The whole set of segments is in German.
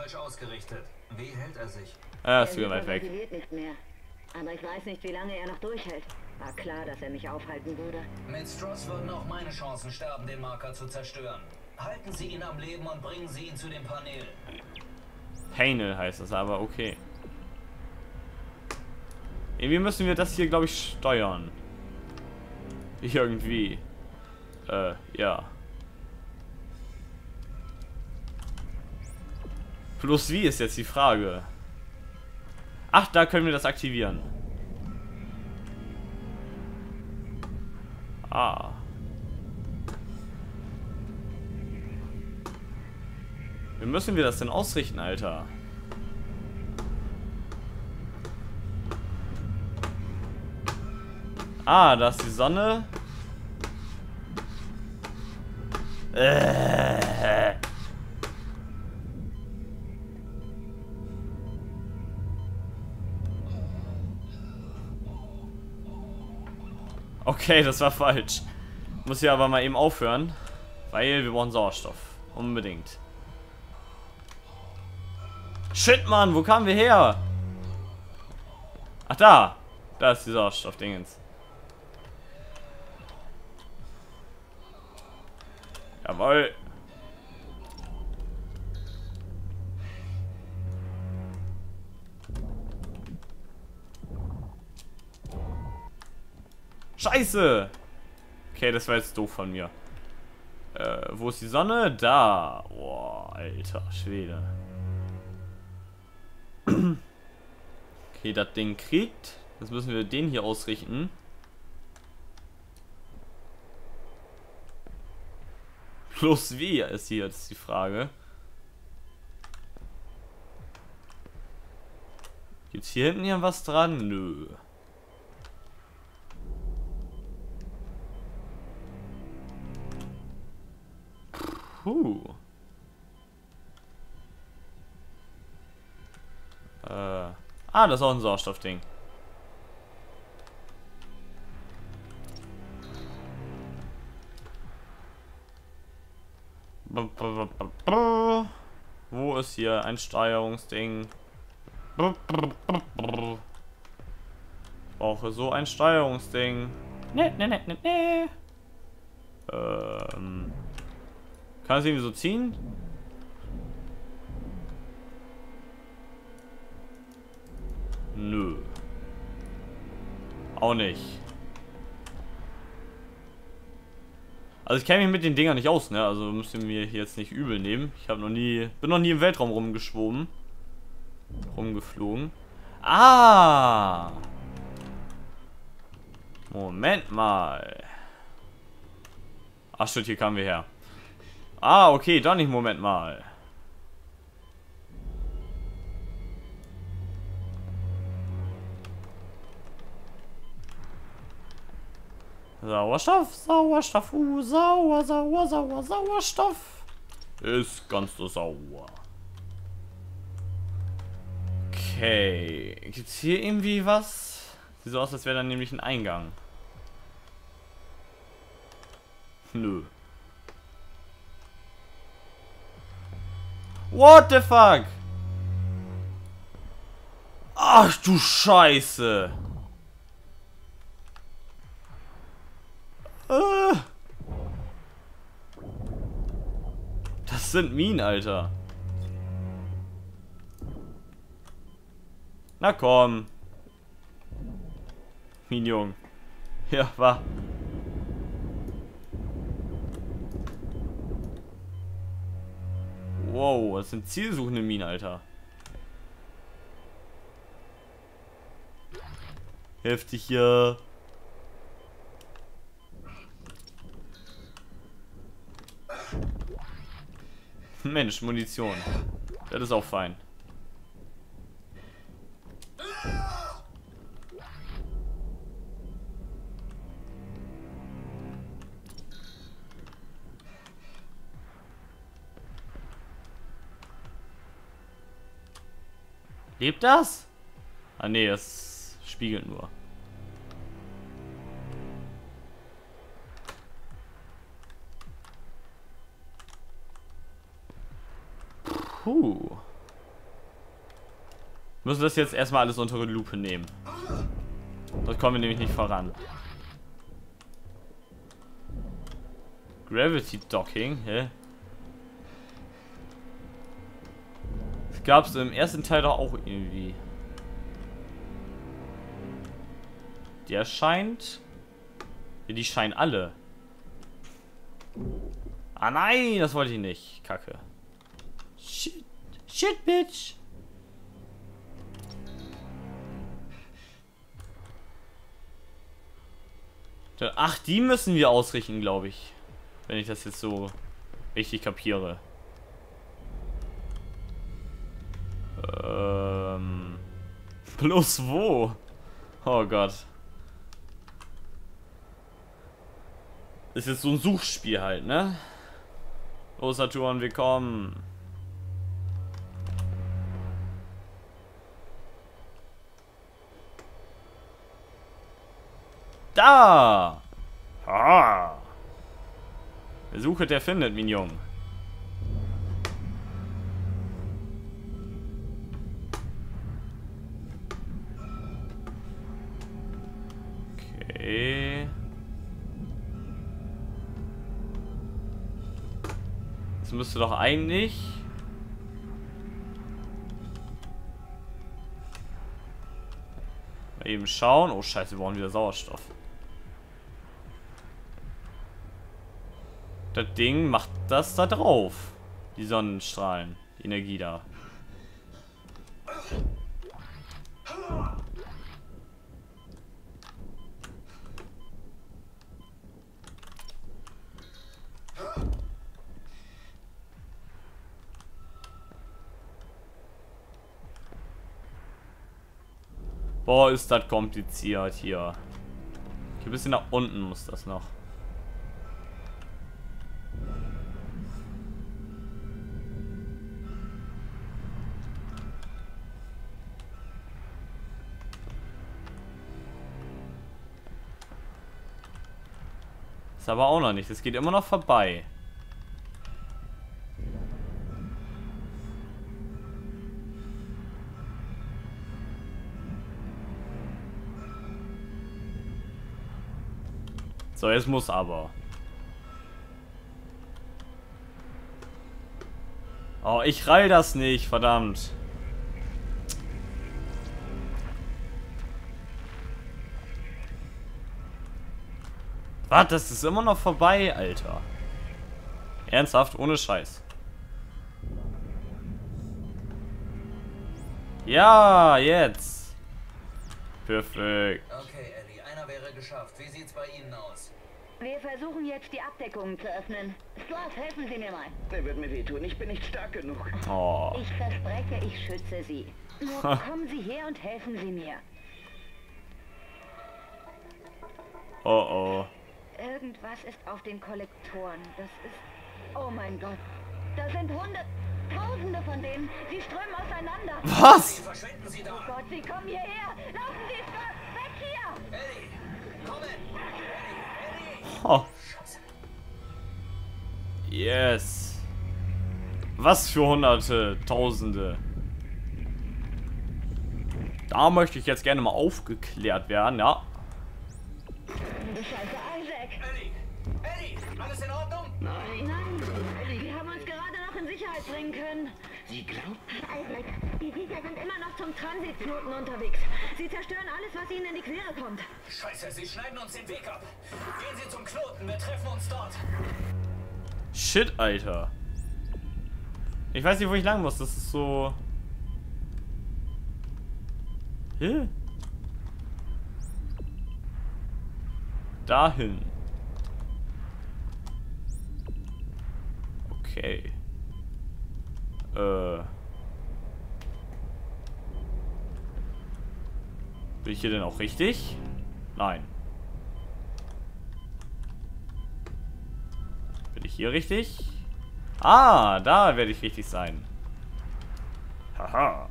falsch ausgerichtet. Wie hält er sich? Er ist wieder weit weg. Nicht mehr. Aber ich weiß nicht, wie lange er noch durchhält. War klar, dass er mich aufhalten würde. Mit Stross würden auch meine Chancen sterben, den Marker zu zerstören. Halten Sie ihn am Leben und bringen Sie ihn zu dem Panel. Panel heißt das, aber okay. Irgendwie müssen wir das hier, glaube ich, steuern. Irgendwie. Ja. Plus wie ist jetzt die Frage. Ach, da können wir das aktivieren. Ah. Wie müssen wir das denn ausrichten, Alter? Ah, da ist die Sonne. Okay, das war falsch. Muss hier aber mal eben aufhören, weil wir brauchen Sauerstoff. Unbedingt. Shit, Mann, wo kamen wir her? Ach, da. Da ist die Sauerstoffdingens. Jawohl. Scheiße. Okay, das war jetzt doof von mir. Wo ist die Sonne? Da. Boah, alter Schwede. Okay, das Ding kriegt. Jetzt müssen wir den hier ausrichten. Plus wie ist hier jetzt die Frage. Gibt's hier hinten ja was dran? Nö. Puh. Ah, das ist auch ein Sauerstoffding. Wo ist hier ein Steuerungsding? Ich brauche so ein Steuerungsding. Ne. Kann es irgendwie so ziehen? Nö. Auch nicht. Also ich kenne mich mit den Dingern nicht aus, ne? Also müsst ihr mir hier jetzt nicht übel nehmen. Ich habe bin noch nie im Weltraum rumgeflogen. Ah! Moment mal. Ach shit, hier kamen wir her. Ah, okay, doch nicht, Moment mal. Sauerstoff, Sauerstoff. Ist ganz so sauer. Okay. Gibt's hier irgendwie was? Sieht so aus, als wäre dann nämlich ein Eingang. Nö. What the fuck? Ach du Scheiße. Das sind Minen, Alter. Na komm. Minjung. Ja, war. Wow, das sind zielsuchende Minen, Alter. Heftig hier. Mensch, Munition. Das ist auch fein. Lebt das? Ah nee, das spiegelt nur. Puh. Müssen das jetzt erstmal alles unter die Lupe nehmen. Sonst kommen wir nämlich nicht voran. Gravity Docking, hä? Das gab es im ersten Teil doch auch irgendwie. Der scheint... Ja, die scheinen alle. Ah nein, das wollte ich nicht. Kacke. Shit. Shit, bitch. Ach, die müssen wir ausrichten, glaube ich. Wenn ich das jetzt so richtig kapiere. Bloß wo? Oh Gott. Ist jetzt so ein Suchspiel halt, ne? Los, Saturn, willkommen. Da! Ah! Wer sucht, der findet, Mignon. Okay. Das müsste doch eigentlich... Mal eben schauen. Oh scheiße, wir brauchen wieder Sauerstoff. Das Ding macht das da drauf. Die Sonnenstrahlen. Die Energie da. Boah, ist das kompliziert hier. Ein bisschen nach unten muss das noch. Ist aber auch noch nicht. Es geht immer noch vorbei. So, jetzt muss aber. Oh, ich rall das nicht, verdammt. Was? Das ist immer noch vorbei, Alter. Ernsthaft, ohne Scheiß. Ja, jetzt. Perfekt. Okay, Ellie, einer wäre geschafft. Wie sieht's bei Ihnen aus? Wir versuchen jetzt die Abdeckungen zu öffnen. Stuart, helfen Sie mir mal. Der wird mir wehtun. Ich bin nicht stark genug. Oh. Ich verspreche, ich schütze Sie. Nur kommen Sie her und helfen Sie mir. Oh oh. Irgendwas ist auf den Kollektoren. Das ist... Oh mein Gott. Da sind Tausende von denen. Sie strömen auseinander. Was? Verschwinden Sie Oh da! Gott, sie kommen hierher. Laufen Sie, Stuart. Weg hier. Ellie! Kommen! Ellie! Oh. Scheiße. Yes. Was für Hunderte, Tausende. Da möchte ich jetzt gerne mal aufgeklärt werden, ja. Scheiße, Isaac. Ellie! Ellie! Alles in Ordnung? Nein, wir haben uns gerade noch in Sicherheit bringen können. Sie glaubt? Isaac, die Sieger sind immer noch zum Transitknoten unterwegs. Sie zerstören alles, was ihnen in die Quere kommt. Scheiße, Sie schneiden uns den Weg ab. Gehen Sie zum Knoten, wir treffen uns dort. Shit, Alter. Ich weiß nicht, wo ich lang muss. Das ist so... Hä? Dahin. Okay. Bin ich hier denn auch richtig? Nein. Bin ich hier richtig? Ah, da werde ich richtig sein. Haha.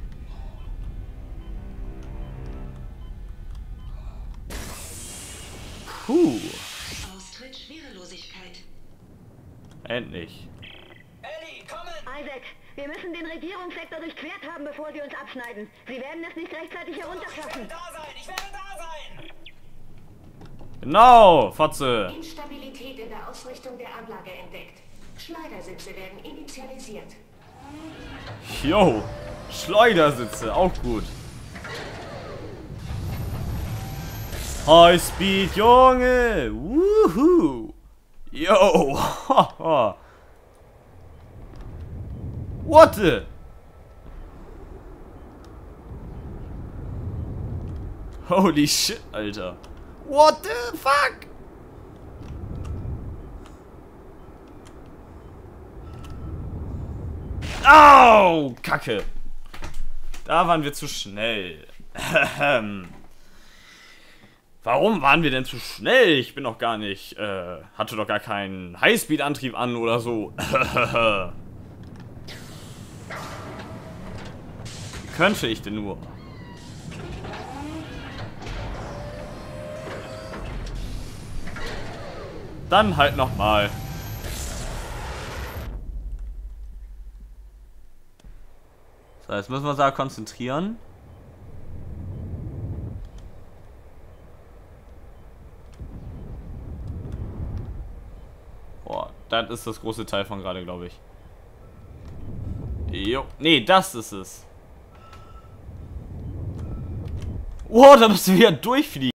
Puh. Austritt Schwerelosigkeit. Endlich. Ellie, kommen! Isaac, wir Wir müssen den Regierungssektor durchquert haben, bevor sie uns abschneiden. Sie werden es nicht rechtzeitig herunterschaffen. Ich werde da sein! Genau, Fotze. Instabilität in der Ausrichtung der Anlage entdeckt. Schleudersitze werden initialisiert. Jo, Schleudersitze, auch gut. Highspeed, Junge. Wuhu. Yo. What the? Holy shit, Alter. What the fuck? Au, Kacke. Da waren wir zu schnell. Warum waren wir denn zu schnell? Ich bin doch gar nicht, hatte doch gar keinen Highspeed-Antrieb an oder so. Wie könnte ich denn nur? Dann halt nochmal. So, jetzt müssen wir uns da konzentrieren. Boah, das ist das große Teil von gerade, glaube ich. Jo, nee, das ist es. Oh, da müssen wir ja durchfliegen.